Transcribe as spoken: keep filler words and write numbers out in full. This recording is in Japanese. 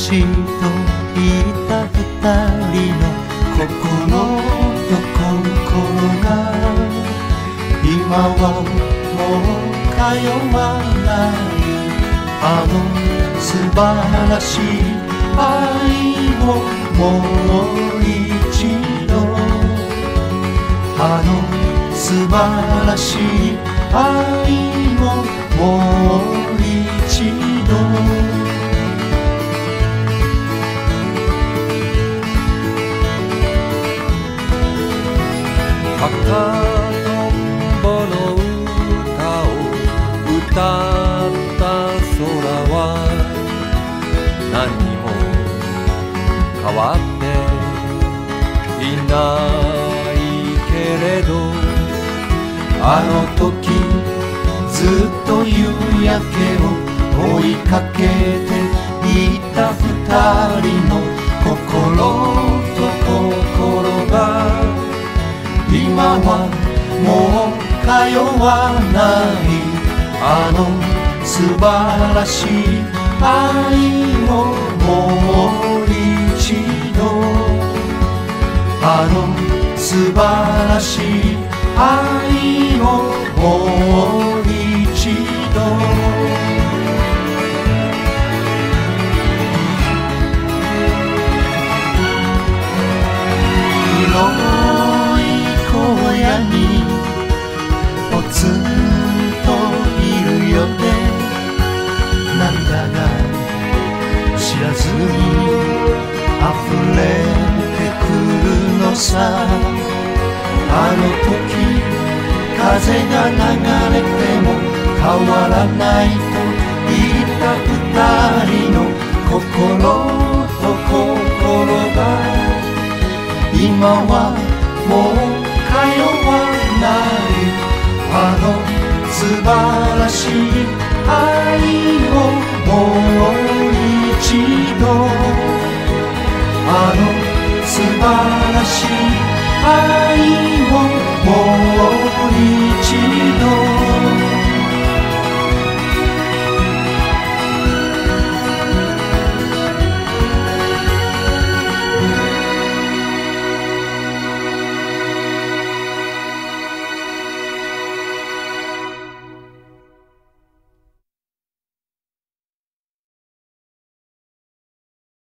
しといた二人の心と心が今はもう通わないあの素晴らしい愛をもう一度あの素晴らしい愛をもう一度赤とんぼの歌を歌った空は何にも変わっていないけれどあの時ずっと夕焼けを追いかけていた二人の心と心が今はもう通わないあの素晴らしい愛をもう一度あの素晴らしい愛をもう一度ポツンといるよね涙が知らずに溢れてくるのさあの時風が流れても変わらないと言った二人の心と心が今はもう通わないあの素晴らしい愛をもう